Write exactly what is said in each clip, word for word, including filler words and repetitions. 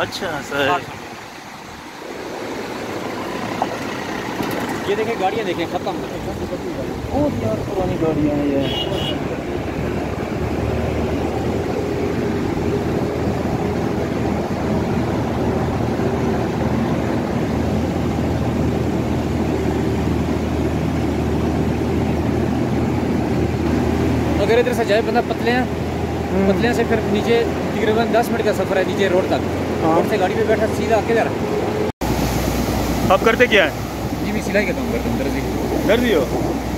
अच्छा सर, ये देखें गाड़ियाँ देखें खत्म, बहुत यार पुरानी गाड़ियाँ हैं ये। अगर इधर से जाए बंदा पतले हैं, पतले से फिर नीचे तकरीबन दस मिनट का सफ़र है नीचे रोड तक। रोड से गाड़ी पे बैठा सीधा किधर। आप करते क्या है? जी मैं सिलाई का काम करता हूँ, दर्जी। दर्जी हो?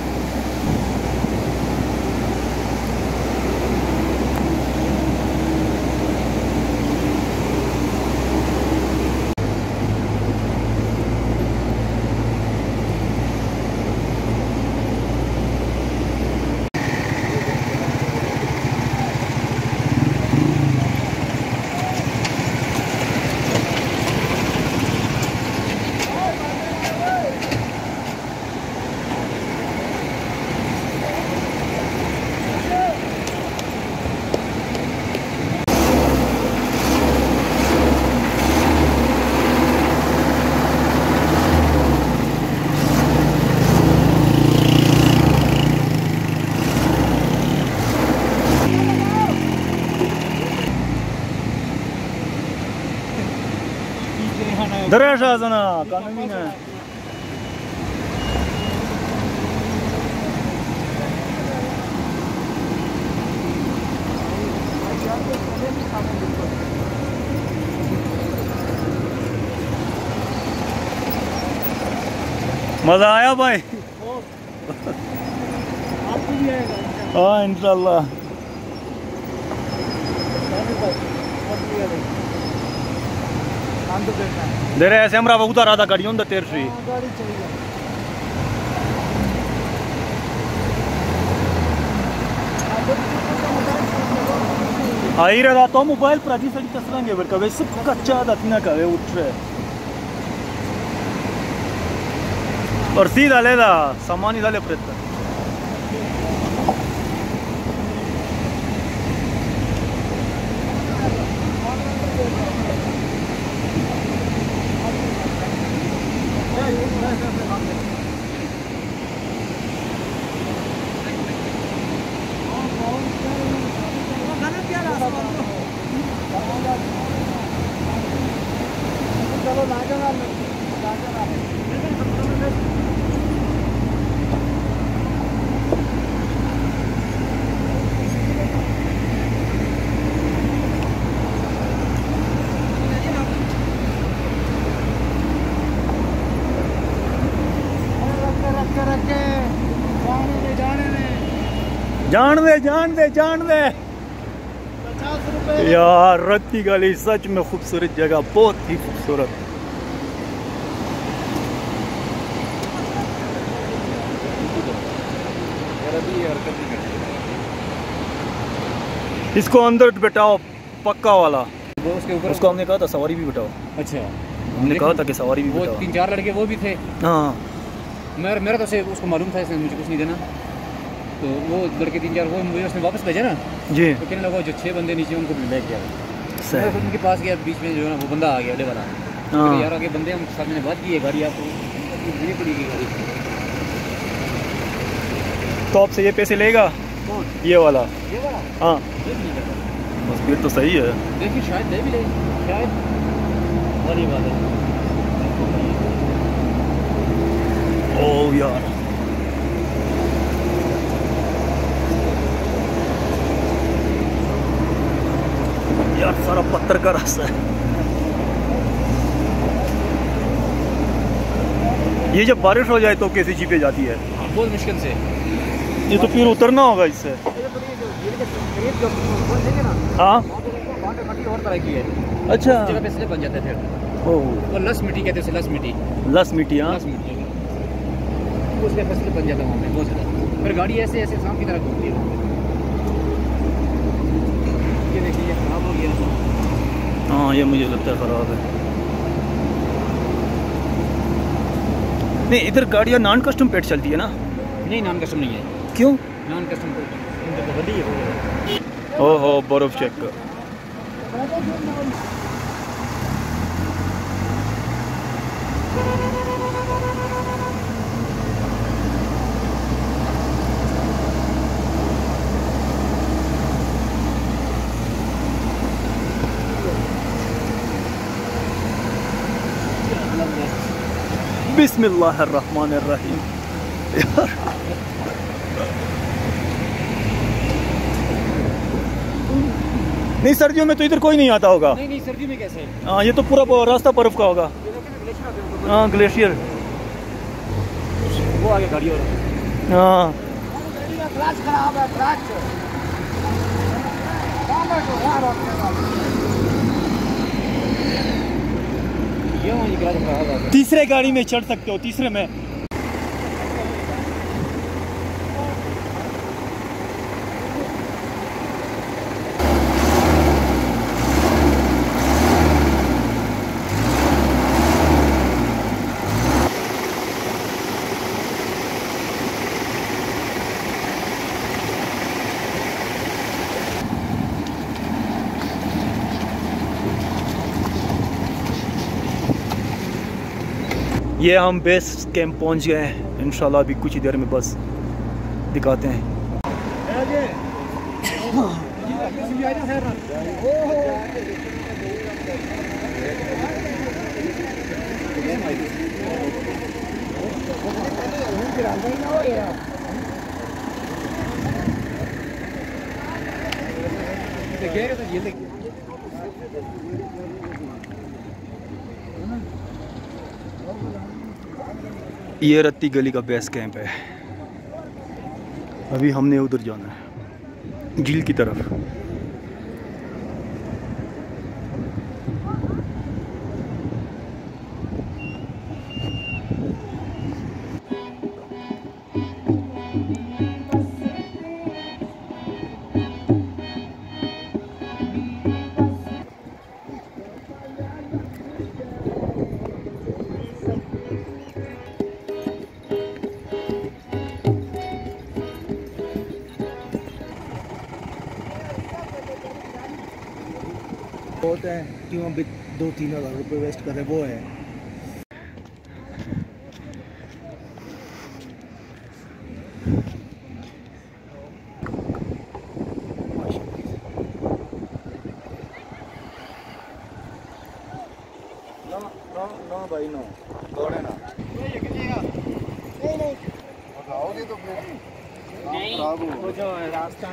Dırış ağzına, kanımine. मजा आया भाई? आपको भी आएगा? हाँ इंशाल्लाह। देरे ऐसे हमरा उतारा था गाड़ी उन तेर सी आई रहा तो मोबाइल पर आगे सड़ी कसरांगे बर कवे सब कच्चा दातना कवे उठ रहे और सीधा लेदा सामान ही डाले प्रयत्न जान दे जान दे जान दे यार। रत्ती गाली सच में खूबसूरत जगह, बहुत ही खूबसूरत। इसको अंदर बैठाओ पक्का वाला, उसके ऊपर उसको हमने कहा था सवारी भी बैठाओ। अच्छा हमने कहा था कि सवारी भी बैठाओ। तीन चार लड़के वो भी थे। हाँ मेरा मेरा तो से उसको मालूम था इसने मुझे कुछ नहीं देना, तो वो लड़के तीन चार वो मुझे उसने वापस भेजा ना जी। तो कहने लगा जो छह बंदे नीचे उनको ले गया। मैं उनके पास गया, बीच में जो है ना वो बंदा आ गया, अगले वाला। तो यार आगे बंदे हम साथ में बात की है, गाड़ी आपको देनी पड़ेगी गाड़ी। तो आपसे ये पैसे लेगा? ये वाला? ये वाला हाँ बस फिर तो सही है। देखिए शायद दे भी ले, शायद वाली बात है। ओ यार यार सारा पत्थर का रास्ता है। ये जब बारिश हो जाए तो कैसे जीपे जाती है? बहुत मुश्किल से। ये तो फिर उतरना होगा इससे। हाँ और तरह की है। अच्छा जगह पे स्लिप बन जाता है फिर। ओह और लस मिट्टी कहते हैं, लस मिट्टी। लस मिट्टी हाँ। लस मिट्टी उसके पे स्लिप बन जाता है वहाँ पे बहुत ज़्यादा। फिर गाड़ी ऐसे ऐसे शाम की तरह घूमती है। ये देखिए ये खराब हो गया। हाँ ये मुझे लगता है ख़राब है। नहीं इधर गाड़ियाँ नॉन कस्टम पेट चलती है ना? नहीं नॉन कस्टम नहीं है। क्यों? Non custom pet. ओहो बर्फ चेक कर। बिस्मिल्लाहिर्रहमानिर्रहीम। यार नहीं, सर्दियों में तो इधर कोई नहीं आता होगा। नहीं नहीं, सर्दी में कैसे? हाँ, ये तो पूरा रास्ता बर्फ का होगा। हाँ, ग्लेशियर। वो आगे गाड़ी हो रहा है। हाँ, क्लच खराब है, क्लच। ये वही क्लच खराब है। तीसरे गाड़ी में चढ़ सकते हो, तीसरे में। ये हम बेस कैंप पहुंच गए हैं। इंशाल्लाह अभी कुछ ही देर में बस दिखाते हैं। ये रत्ती गली का बेस कैंप है। अभी हमने उधर जाना है, झील की तरफ। होते हैं क्यों हम भी दो तीन हज़ार रुपये वेस्ट करें, वो है। नो नो नो भाई नो, दौड़े ना। नहीं नहीं बताओगे तो फिर नहीं हो जो रास्ता।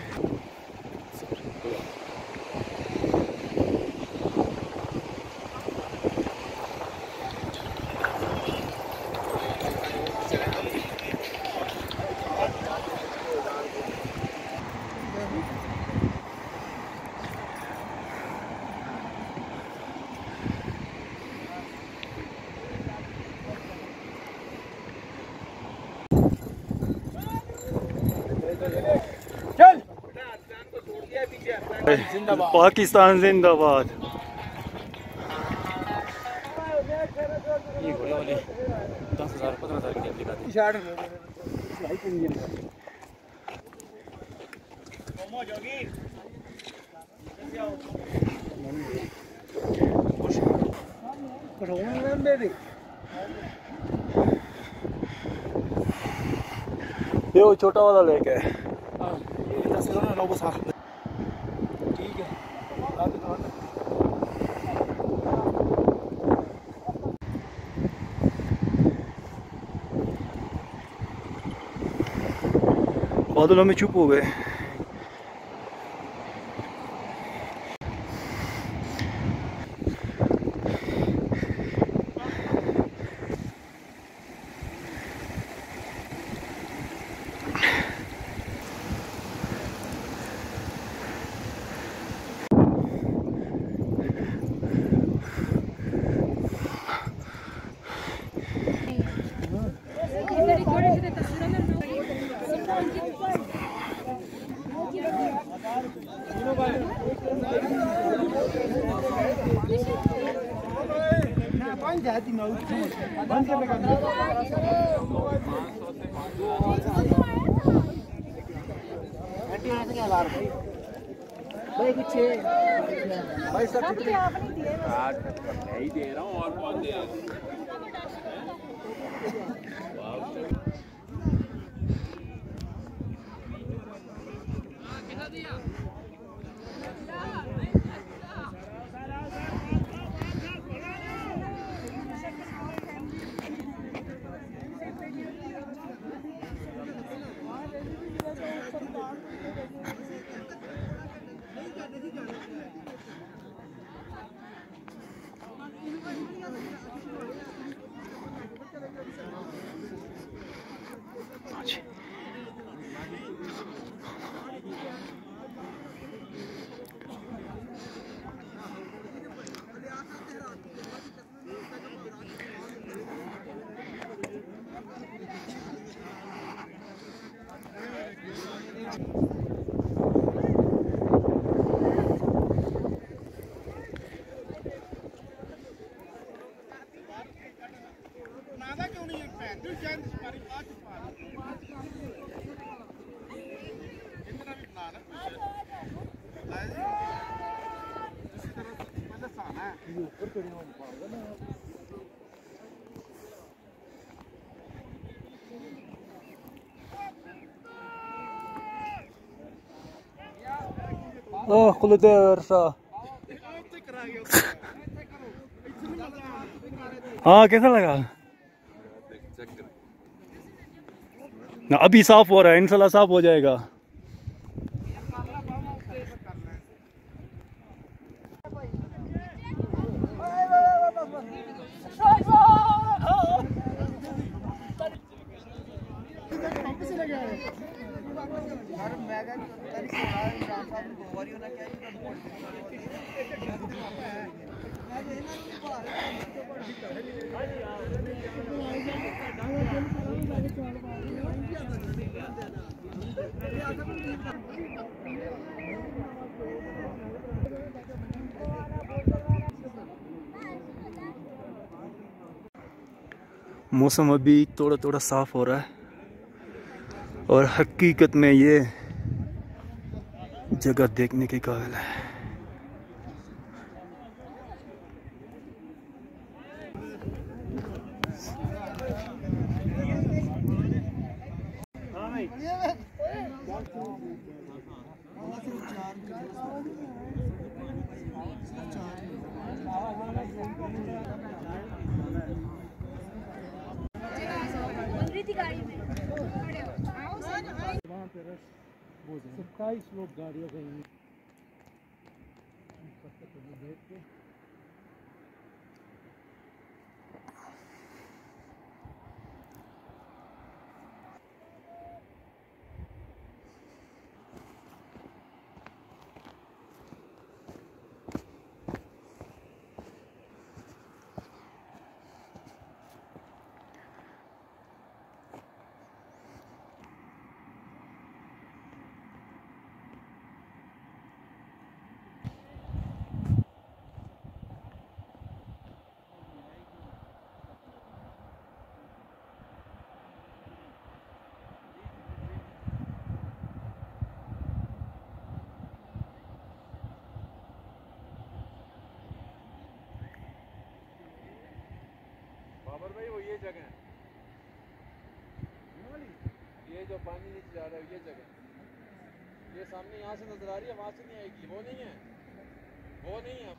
पाकिस्तान जिंदाबाद। ये घोड़े वाले दस हजार पंद्रह हजार की दिखाते ये वो छोटा वाला लेक है। ठीक है। बादलों में चुप हो गए। भाई कुछ भाई सब नहीं दे रहा हूँ और कौन दे ओह खुलते वर्षा। हाँ कैसा लगा? ना अभी साफ हो रहा है, इंशाल्लाह साफ हो जाएगा। मौसम अभी थोड़ा थोड़ा साफ हो रहा है और हकीकत में ये जगह देखने के काबिल है। सत्ताईस लोग गाड़ियाँ गई। बाबर भाई वो ये जगह है, ये जो पानी नीचे जा रहा है ये जगह, ये सामने यहाँ से नजर आ रही है, वहाँ से नहीं आएगी, वो नहीं है, वो नहीं है।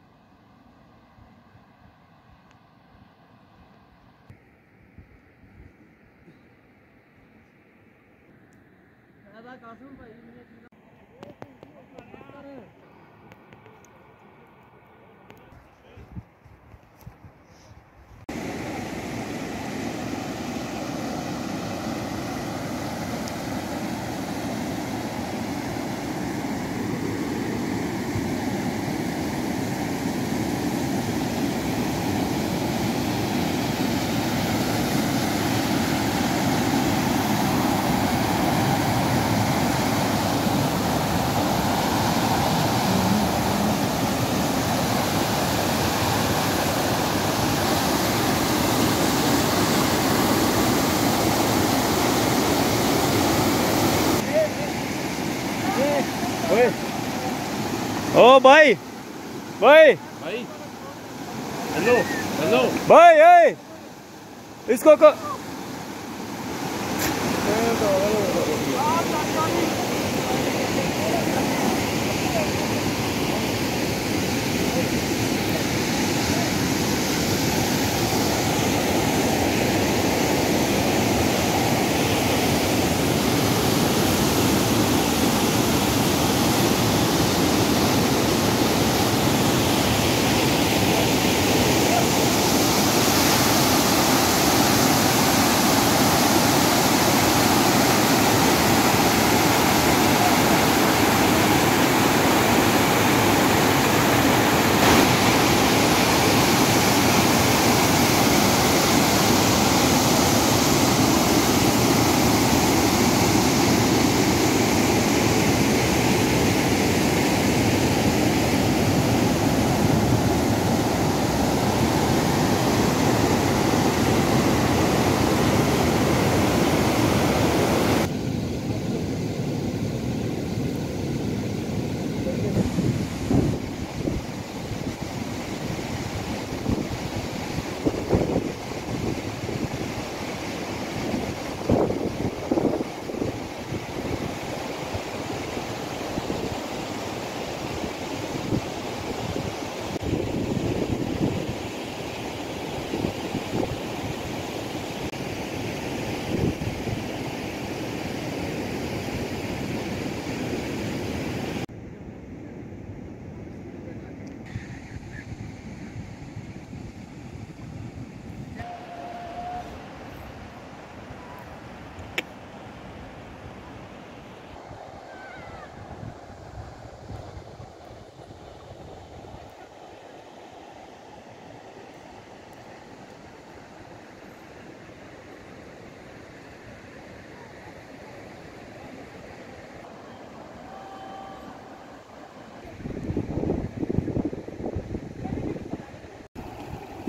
ओ भाई भाई भाई हेलो हेलो भाई ए, इसको को...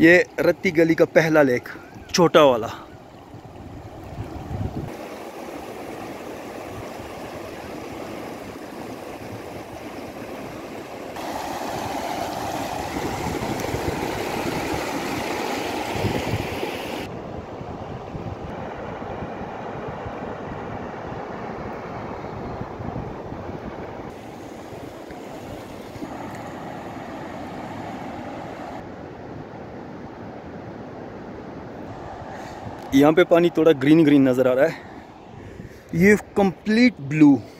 ये रत्ती गली का पहला लेक, छोटा वाला। यहाँ पे पानी थोड़ा ग्रीन ग्रीन नज़र आ रहा है। ये कंप्लीट ब्लू